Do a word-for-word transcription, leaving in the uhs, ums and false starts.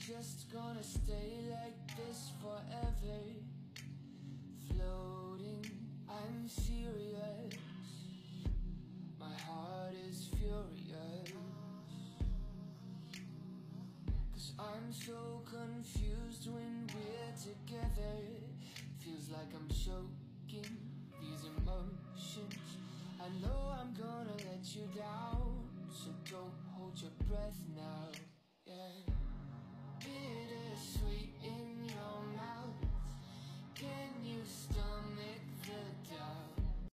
just gonna stay like this forever? Floating, I'm serious. My heart is furious, 'cause I'm so confused when we're together. Feels like I'm choking these emotions. I know I'm gonna let you down, so don't hold your breath now, yeah.